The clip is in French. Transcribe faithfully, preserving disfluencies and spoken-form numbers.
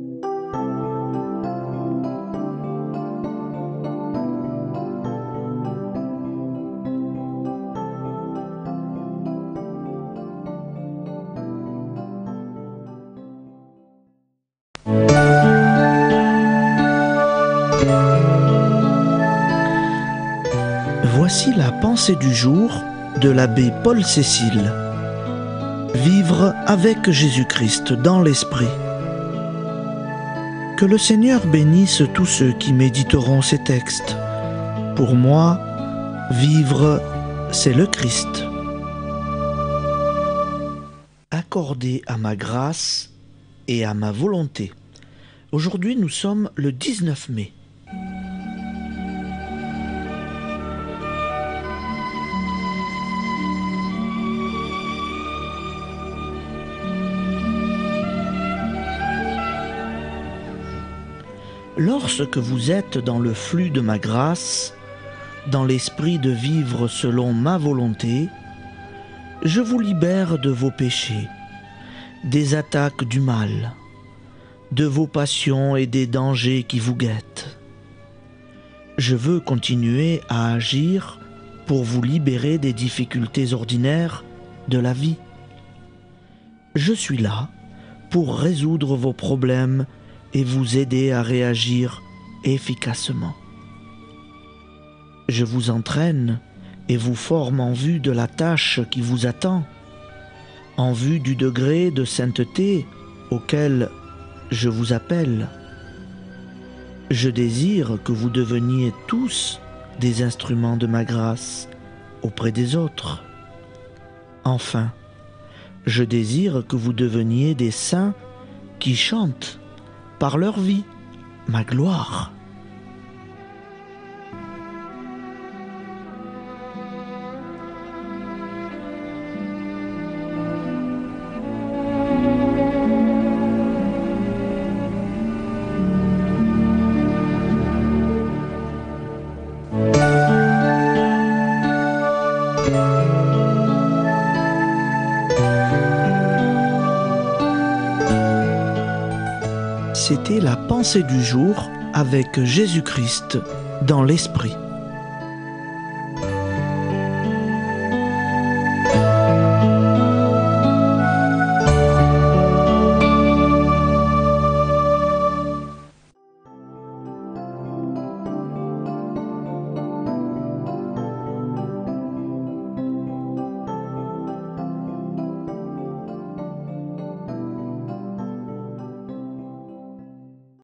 Voici la pensée du jour de l'abbé Paul Cécile. Vivre avec Jésus-Christ dans l'Esprit. Que le Seigneur bénisse tous ceux qui méditeront ces textes. Pour moi, vivre, c'est le Christ. Accordé à ma grâce et à ma volonté. Aujourd'hui, nous sommes le dix-neuf mai. Lorsque vous êtes dans le flux de ma grâce, dans l'esprit de vivre selon ma volonté, je vous libère de vos péchés, des attaques du mal, de vos passions et des dangers qui vous guettent. Je veux continuer à agir pour vous libérer des difficultés ordinaires de la vie. Je suis là pour résoudre vos problèmes et vous aider à réagir efficacement. Je vous entraîne et vous forme en vue de la tâche qui vous attend, en vue du degré de sainteté auquel je vous appelle. Je désire que vous deveniez tous des instruments de ma grâce auprès des autres. Enfin, je désire que vous deveniez des saints qui chantent par leur vie ma gloire. C'était la pensée du jour avec Jésus-Christ dans l'Esprit.